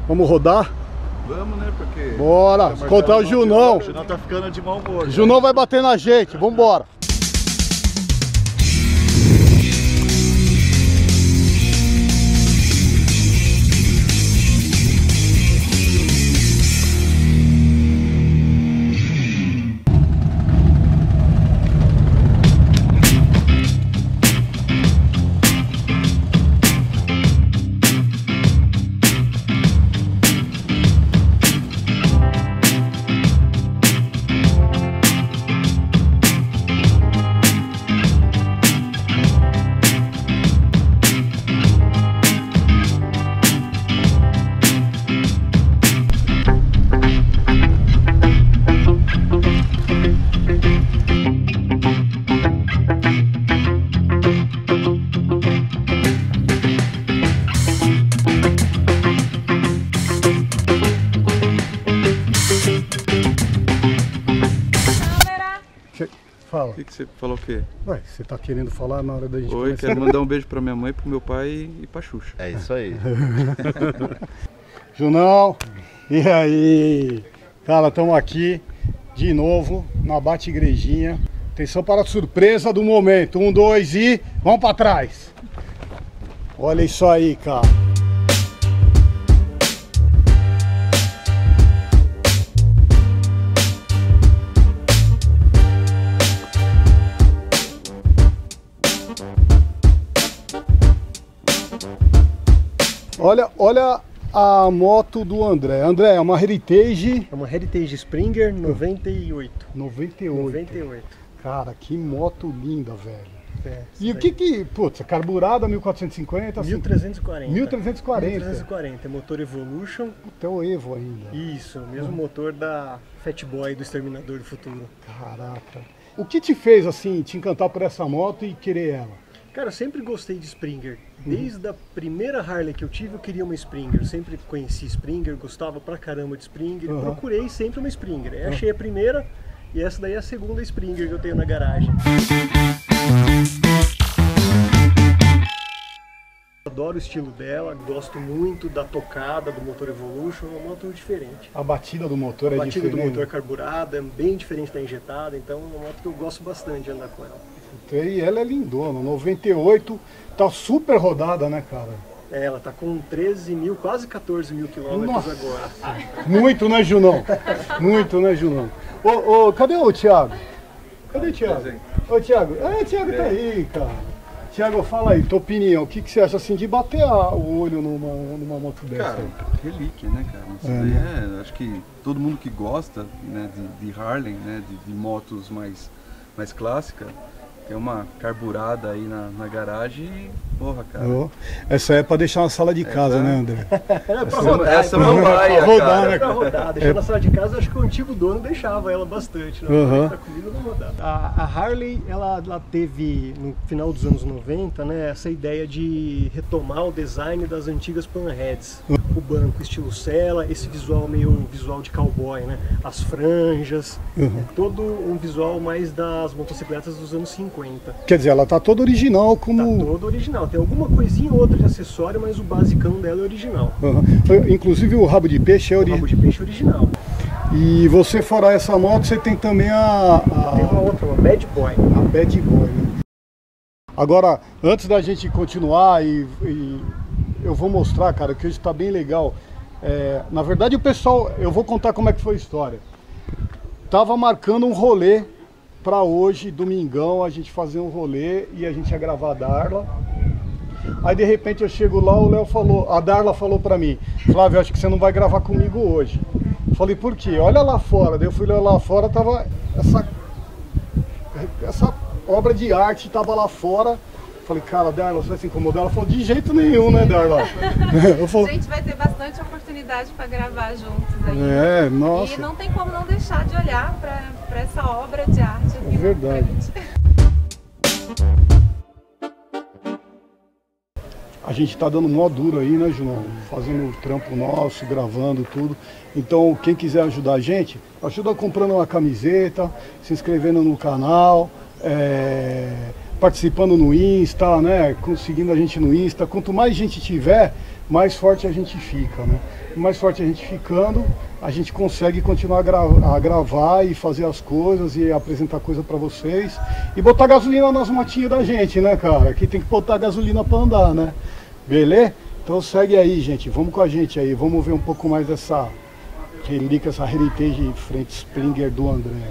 Vamos rodar? Vamos, né? Porque... Bora! Encontrar o Junão. O Junão tá ficando de mau humor. O Junão vai bater na gente, vambora! Fala. O que você falou o quê? Ué, você tá querendo falar na hora da gente Oi, começar? quero mandar um beijo pra minha mãe, pro meu pai e pra Xuxa. É isso aí. Junão, e aí? Cara, estamos aqui de novo na Bate Igrejinha. Atenção para a surpresa do momento. 1, 2 e vamos para trás. Olha isso aí, cara. Olha a moto do André. André, é uma Heritage... É uma Heritage Springer 98. 98. Cara, que moto linda, velho. É, e o que... Putz, carburada 1450? 1340. 1340. 1340, é motor Evolution. Até o Evo ainda. Isso, o mesmo motor da Fat Boy do Exterminador do Futuro. Caraca. O que te fez, assim, te encantar por essa moto e querer ela? Cara, eu sempre gostei de Springer. Desde a primeira Harley que eu tive, eu queria uma Springer. Eu sempre conheci Springer, gostava pra caramba de Springer. Procurei sempre uma Springer. Aí achei a primeira e essa daí é a segunda Springer que eu tenho na garagem. Adoro o estilo dela, gosto muito da tocada do motor Evolution, é uma moto diferente. A batida do motor é diferente? A batida do motor carburada é bem diferente da injetada, então é uma moto que eu gosto bastante de andar com ela. E ela é lindona, 98, tá super rodada, né, cara? É, ela tá com 13 mil, quase 14 mil quilômetros agora. Muito, né, Junão? Muito, né, Junão? Cadê o Thiago? Cadê o Thiago? Ô, Thiago, o Thiago tá aí, cara. Thiago, fala aí, tua opinião, o que você acha assim de bater o olho numa moto dessa? Cara, relíquia, né, cara? Isso daí acho que todo mundo que gosta, né, de Harley, né, de motos mais clássicas, tem uma carburada aí na garagem e, porra, cara. Essa é pra deixar na sala de casa, né, André? Essa é uma baia, rodar, né, pra rodar. Deixar na sala de casa, acho que o antigo dono deixava ela bastante, né? Tá comigo não rodar. A Harley, ela teve, no final dos anos 90, né, essa ideia de retomar o design das antigas panheads. O banco estilo Sella, esse visual meio visual de cowboy, né? As franjas, todo um visual mais das motocicletas dos anos 50. Quer dizer, ela tá toda original como... Tá toda original, tem alguma coisinha ou outra de acessório, mas o basicão dela é original. Inclusive o rabo de peixe é original. O rabo de peixe é original. E você, fora essa moto, você tem também Tem uma outra, uma Bad Boy. A Bad Boy, né? Agora, antes da gente continuar eu vou mostrar, cara, que hoje tá bem legal. Na verdade, o pessoal, eu vou contar como é que foi a história. Tava marcando um rolê pra hoje, domingão, a gente fazer um rolê e a gente ia gravar a Darla. Aí de repente eu chego lá, o Léo falou, a Darla falou pra mim: Flávio, acho que você não vai gravar comigo hoje. Falei, por quê? Olha lá fora. Daí eu fui lá fora, tava essa obra de arte, tava lá fora. Falei, cara, Darla, você vai se incomodar? Ela falou, de jeito nenhum, né, Darla? A gente vai ter bastante oportunidade para gravar juntos aí. Nossa. E não tem como não deixar de olhar para essa obra de arte aqui. É verdade. A gente tá dando mó duro aí, né, Junão? Fazendo o trampo nosso, gravando tudo. Então, quem quiser ajudar a gente, ajuda comprando uma camiseta, se inscrevendo no canal, participando no Insta, né? Seguindo a gente no Insta. Quanto mais gente tiver, mais forte a gente fica, né? E mais forte a gente ficando, a gente consegue continuar a gravar e fazer as coisas e apresentar coisa pra vocês e botar gasolina nas motinhas da gente, né, cara? Que tem que botar gasolina pra andar, né? Beleza? Então segue aí, gente, vamos com a gente aí, vamos ver um pouco mais dessa relíquia, essa Heritage Frente Springer do André.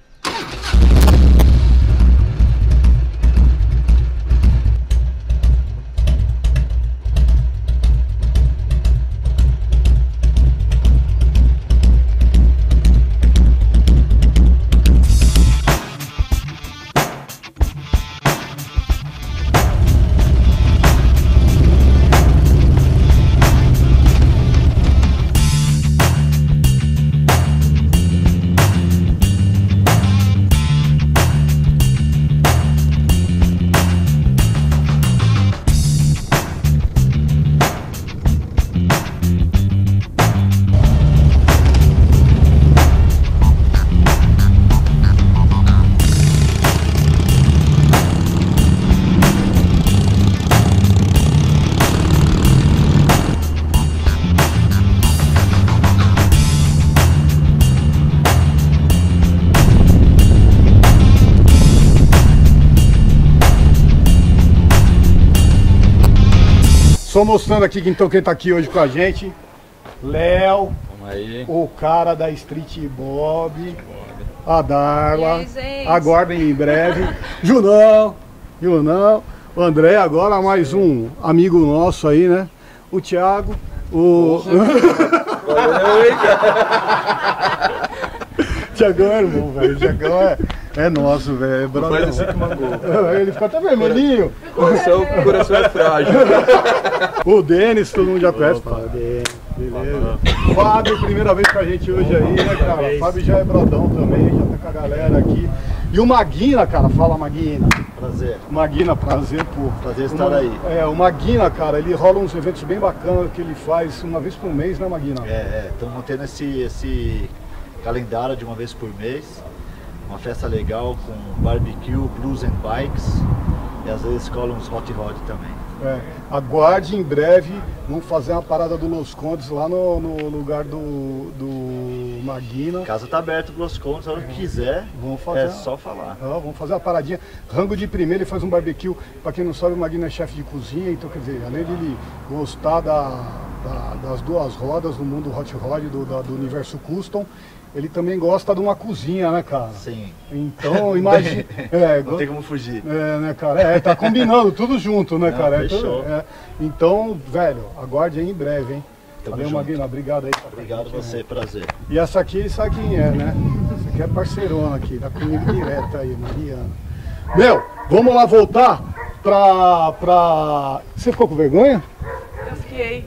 Só mostrando aqui então quem tá aqui hoje com a gente. Léo, o cara da Street Bob, a Darla, aguardem em breve. Junão, o André, agora mais um amigo nosso aí, né? O Thiago, o... Tiagão é irmão, velho. Tiagão é nosso, velho. Faz assim que mandou. Ele fica até vermelhinho. O coração é frágil. O Denis, todo mundo já conhece. Beleza. Fábio, primeira vez com a gente hoje aí, né, cara? Fábio já é brodão também, já tá com a galera aqui. E o Maguina, cara, fala Maguina. Prazer. Maguina, prazer, pô. Prazer estar aí. O Maguina, cara, ele rola uns eventos bem bacanas que ele faz uma vez por mês, né, Maguina? Estamos mantendo esse calendário de uma vez por mês. Uma festa legal com barbecue, blues and bikes. E às vezes cola uns hot rod também. Aguarde em breve, vamos fazer uma parada do Los Condes lá no lugar do Maguina. Casa tá aberta pro Los Condes, a hora que quiser, vamos fazer só falar. Vamos fazer uma paradinha, rango de primeira, ele faz um barbecue. Pra quem não sabe, o Maguina é chefe de cozinha, então quer dizer, além de ele gostar das duas rodas do mundo hot rod, do universo custom, ele também gosta de uma cozinha, né, cara? Sim. Então, imagina... não tem como fugir. Né, cara? Tá combinando tudo junto, né, cara? Fechou. Então, velho, aguarde aí em breve, hein? Valeu, Maguina, obrigado aí. Obrigado você, prazer. E essa aqui, sabe quem é, né? Essa aqui é parceirona aqui, tá comigo direto aí, Mariana. Meu, vamos lá voltar pra... Você ficou com vergonha? Eu fiquei.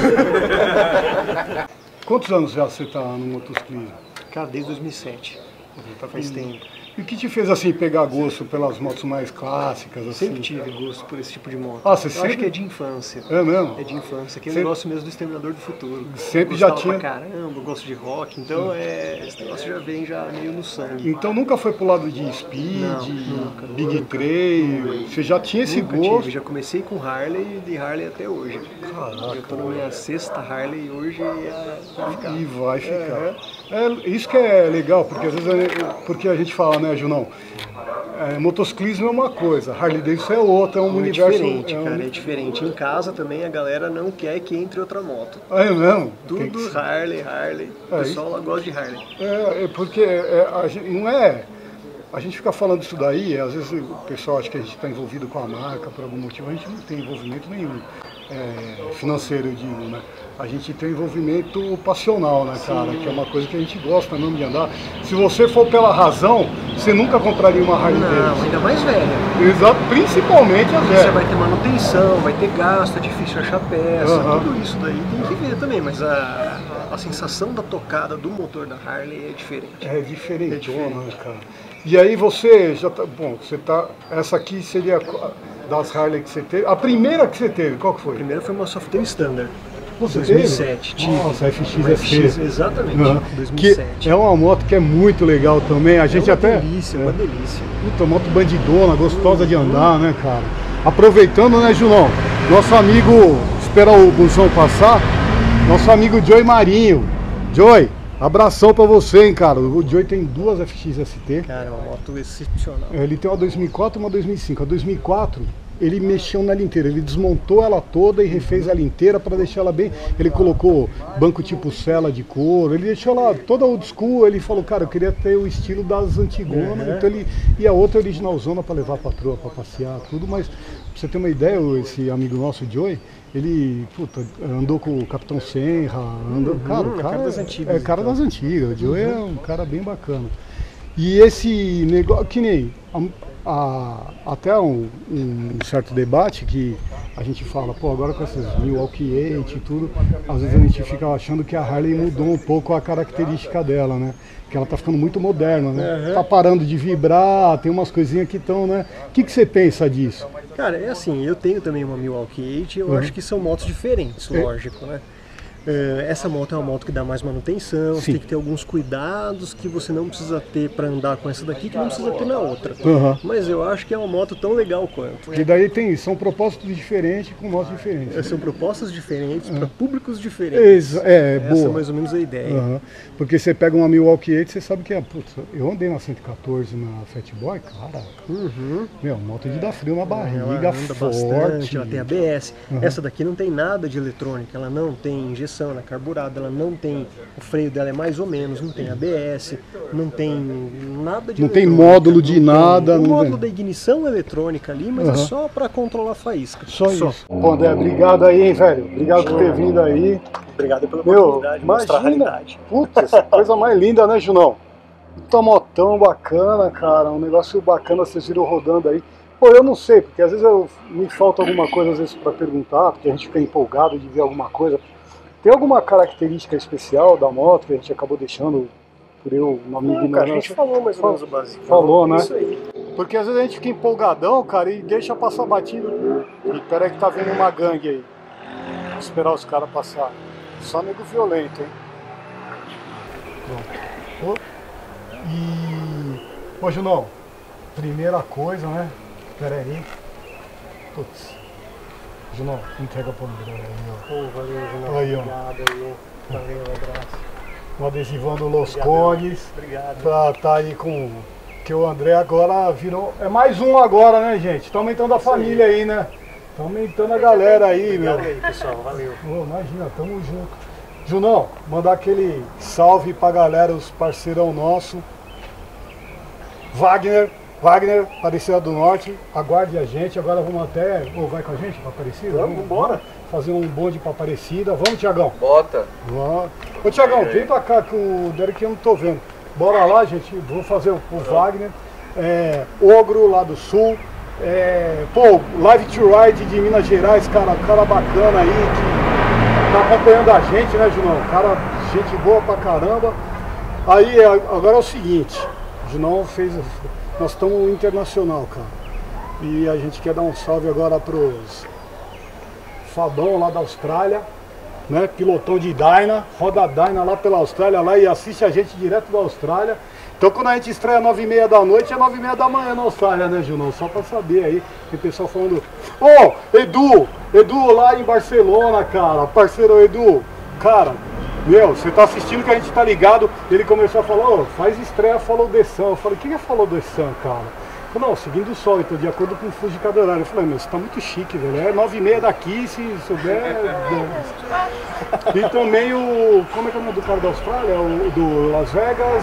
Quantos anos já você tá no motociclismo? Cara, desde 2007. Faz tempo. E o que te fez assim pegar gosto pelas motos mais clássicas? Assim? Sempre tive gosto por esse tipo de moto. Ah, você Eu sempre... acho que é de infância. É mesmo? É de infância. Aquele negócio mesmo do Exterminador do Futuro. Sempre já tinha. Pra caramba, eu gosto de rock. Então esse negócio já vem meio no sangue. Então nunca foi pro lado de speed, nunca, Big Trail. Você já tinha esse gosto? Tive. Já comecei com Harley e de Harley até hoje. Caraca, eu tô na minha sexta Harley hoje e vai ficar. Isso que é legal, porque às vezes porque a gente fala, né, Junão? Motociclismo é uma coisa, Harley Davidson é outra, é um universo diferente, cara, é diferente. Em casa também a galera não quer que entre outra moto. É mesmo? Tudo Harley. O pessoal lá gosta de Harley. Porque a gente, não é... A gente fica falando isso daí, às vezes o pessoal acha que a gente está envolvido com a marca por algum motivo, a gente não tem envolvimento nenhum financeiro, eu digo, né? A gente tem envolvimento passional, né, cara? Que é uma coisa que a gente gosta mesmo de andar. Se você for pela razão, você nunca compraria uma Harley Davidson. Não, ainda mais velha. Exato, principalmente as velhas. Você vai ter manutenção, vai ter gasto, é difícil achar peça, tudo isso daí tem que ver também, mas a sensação da tocada do motor da Harley é diferente. É diferente, né, cara? E aí você já tá... Bom, você tá... Essa aqui seria das Harley que você teve. A primeira que você teve, qual que foi? A primeira foi uma Softail Standard. Você 2007. Teve? Nossa, FX, exatamente. 2007. Que é uma moto que é muito legal também. A gente uma delícia. Puta, moto bandidona, gostosa de andar, né, cara? Aproveitando, né, Junão? Nosso amigo esperar o busão passar. Nosso amigo Joey Marinho. Joey, abração pra você, hein, cara. O Joey tem duas FX ST. Cara, é uma moto excepcional. Ele tem uma 2004 e uma 2005. A 2004, ele mexeu nela inteira. Ele desmontou ela toda e refez ela inteira para deixar ela bem. Ele colocou banco tipo cela de couro. Ele deixou ela toda old school. Ele falou, cara, eu queria ter o estilo das antigonas. Então ele... E a outra originalzona para levar a patroa, para passear, tudo. Mas pra você ter uma ideia, esse amigo nosso, Joey, ele andou com o Capitão Senra, cara, o cara das antigas, é cara das antigas. O Joey é um cara bem bacana. E esse negócio, que nem até um certo debate que a gente fala, pô, agora com essas Milwaukee 8 e tudo, às vezes a gente fica achando que a Harley mudou um pouco a característica dela, né? Que ela tá ficando muito moderna, né? Tá parando de vibrar, tem umas coisinhas que estão, né? O que você pensa disso? Cara, é assim, eu tenho também uma Milwaukee 8, eu acho que são motos diferentes, lógico, né? Essa moto é uma moto que dá mais manutenção, você tem que ter alguns cuidados que você não precisa ter para andar com essa daqui, que não precisa ter na outra. Mas eu acho que é uma moto tão legal quanto. Porque daí são propósitos diferentes com motos diferentes. São propostas diferentes para públicos diferentes. Essa é mais ou menos a ideia. Porque você pega uma Milwaukee 8, você sabe que putz, eu andei na 114 na Fatboy, cara. Meu, moto de dar frio na barriga, ela anda forte. Bastante, ela tem ABS. Essa daqui não tem nada de eletrônica, ela não tem injeção, ela é carburada, ela não tem, o freio dela é mais ou menos, não tem ABS, não tem nada de não tem módulo de nada. Tem o módulo da ignição eletrônica ali, mas é só para controlar a faísca. Só isso. Pô, André, obrigado aí, hein, velho. Obrigado por ter vindo aí. Obrigado pela oportunidade de mostrar a realidade. Putz, coisa mais linda, né, Junão? Puta motão bacana, cara. Um negócio bacana, vocês viram rodando aí. Pô, eu não sei, porque às vezes me falta alguma coisa às vezes para perguntar, porque a gente fica empolgado de ver alguma coisa. Tem alguma característica especial da moto que a gente acabou deixando por na minha ignorância? A gente falou mais ou menos o básico. Falou, né? Isso aí. Porque às vezes a gente fica empolgadão, cara, e deixa passar batido. E peraí que tá vindo uma gangue aí. Vou esperar os caras passar. Só nego violento, hein? Pronto. Ô, Junão, primeira coisa, né? Pera aí. Putz. Junão, entrega pro André aí, ó. Valeu, Junão. Aí, ó. Obrigado aí. Valeu, um abraço. Um adesivão do Los Cones. Obrigado. Pra tá aí com... Que o André agora virou... É mais um agora, né, gente? Tá aumentando a família aí, né? Tá aumentando a galera aí, meu. Obrigado aí, pessoal. Valeu. Imagina, tamo junto. Junão, mandar aquele salve pra galera, os parceirão nosso. Wagner, Aparecida do Norte, aguarde a gente, agora vamos até... Ou vai com a gente pra Aparecida? Vamos embora. Fazer um bonde pra Aparecida. Vamos, Tiagão? Bota! Ô, Tiagão, vem pra cá que o Derek eu não tô vendo. Bora lá, gente, vou fazer o Wagner. Ogro lá do Sul. Live to Ride de Minas Gerais, cara bacana aí, que tá acompanhando a gente, né, Junão? Cara, gente boa pra caramba. Aí, agora é o seguinte, o Junão fez... Nós estamos internacional, cara. E a gente quer dar um salve agora pros Fabão lá da Austrália, né? Pilotão de Dyna, roda Dyna lá pela Austrália lá e assiste a gente direto da Austrália. Então quando a gente estreia 9h30 da noite, é 9h30 da manhã na Austrália, né, Junão? Só pra saber aí, tem pessoal falando... Edu lá em Barcelona, cara, parceiro Edu, cara... Meu, você tá assistindo que a gente tá ligado. Ele começou a falar, faz estreia Follow the Sun. Eu falei, o que é Follow the Sun, cara? Ele falou, não, seguindo o sol, então de acordo com o fuso de cada horário. Eu falei, meu, você tá muito chique, velho. É 9h30 daqui, se souber. E também como é que é o nome do cara da Austrália? O do Las Vegas,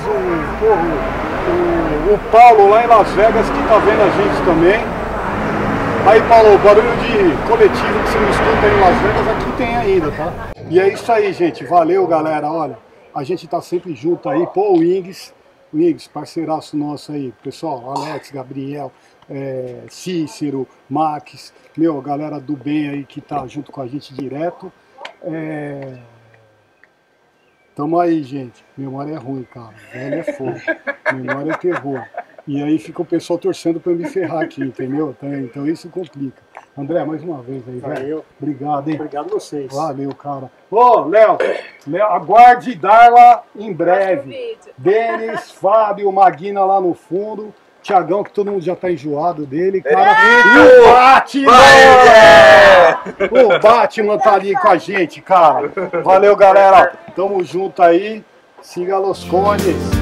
o Paulo lá em Las Vegas que tá vendo a gente também. Aí, Paulo, barulho de coletivo que você não escuta em Las Vegas, aqui tem ainda, tá? E é isso aí, gente. Valeu, galera. Olha, a gente tá sempre junto aí. Pô, o Wings, parceiraço nosso aí. Pessoal, Alex, Gabriel, Cícero, Max. Meu, a galera do bem aí que tá junto com a gente direto. Tamo aí, gente. Memória é ruim, cara. Velho é fogo. Memória é terror. E aí fica o pessoal torcendo pra eu me ferrar aqui, entendeu? Então isso complica. André, mais uma vez aí, velho. Obrigado, hein? Obrigado a vocês. Valeu, cara. Ô, Léo, aguarde Darla em breve. Denis, Fábio, Maguina lá no fundo. Thiagão, que todo mundo já tá enjoado dele, cara. E o Batman! O Batman tá ali com a gente, cara. Valeu, galera. Tamo junto aí. Siga Los Cones.